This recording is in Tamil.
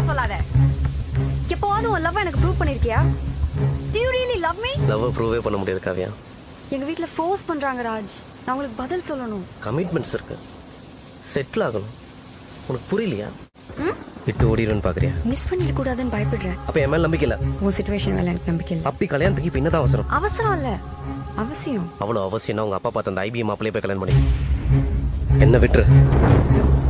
சொல்லாத. எப்போவாவது உன் லவ் எனக்கு ப்ரூவ் பண்ணிருக்கியா? Do you really love me? Love ப்ரூவே பண்ண முடியாது காவியா. எங்க வீட்ல ஃபோர்ஸ் பண்றாங்க ராஜ். நான் உங்களுக்கு பதில் சொல்லணும். கமிட்மெண்ட்ஸ் இருக்கு, செட்டில் ஆகணும். உனக்கு புரியலையா? விட்டு ஓடிடுன்னு பாக்குறியா? மிஸ் பண்ணிட கூடாதுன்னு பயப்படுறேன். அப்ப என் மேல நம்பிக்கை இல்ல. உன் சிச்சுவேஷன் மேல எனக்கு நம்பிக்கை இல்ல. அப்படி கல்யாணத்துக்கு இப்ப என்னதான் அவசரம்? அவசரம் இல்ல, அவசியம். அவ்வளவு அவசியம்னா உங்க அப்பா பார்த்த அந்த IBM மாப்பிளைய போய் கல்யாணம் பண்ணி என்ன விட்டுரு.